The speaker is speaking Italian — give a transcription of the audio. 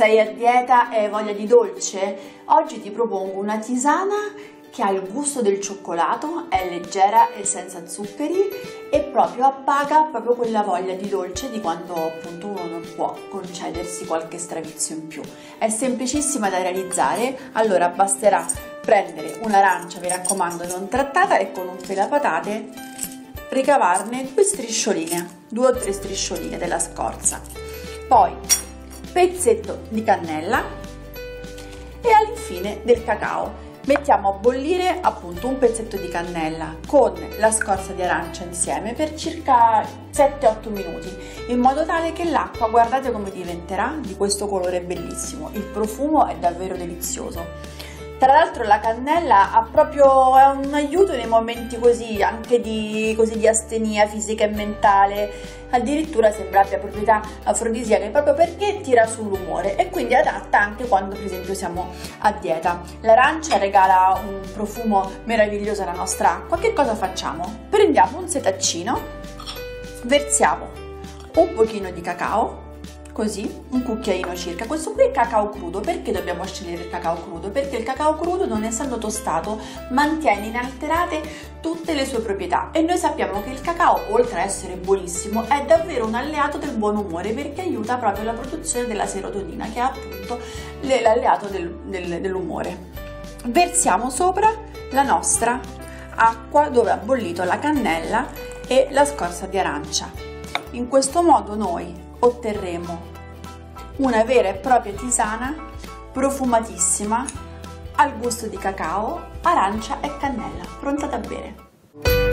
Sei a dieta e hai voglia di dolce? Oggi ti propongo una tisana che ha il gusto del cioccolato, è leggera e senza zuccheri e proprio appaga proprio quella voglia di dolce di quando appunto uno non può concedersi qualche stravizio in più. È semplicissima da realizzare, allora basterà prendere un'arancia, mi raccomando non trattata, e con un pelapatate ricavarne due o tre striscioline della scorza. Poi pezzetto di cannella e all'infine del cacao. Mettiamo a bollire appunto un pezzetto di cannella con la scorza di arancia insieme per circa 7-8 minuti, in modo tale che l'acqua, guardate come diventerà, di questo colore bellissimo. Il profumo è davvero delizioso. Tra l'altro la cannella è un aiuto nei momenti così, anche di astenia fisica e mentale, addirittura sembra abbia proprietà afrodisiache proprio perché tira sull'umore e quindi è adatta anche quando per esempio siamo a dieta. L'arancia regala un profumo meraviglioso alla nostra acqua. Che cosa facciamo? Prendiamo un setaccino, versiamo un pochino di cacao, così, un cucchiaino circa. Questo qui è cacao crudo. Perché dobbiamo scegliere il cacao crudo? Perché il cacao crudo, non essendo tostato, mantiene inalterate tutte le sue proprietà e noi sappiamo che il cacao, oltre a essere buonissimo, è davvero un alleato del buon umore perché aiuta proprio la produzione della serotonina, che è appunto l'alleato dell'umore. Versiamo sopra la nostra acqua dove ha bollito la cannella e la scorza di arancia. In questo modo noi otterremo una vera e propria tisana profumatissima al gusto di cacao, arancia e cannella, pronta da bere.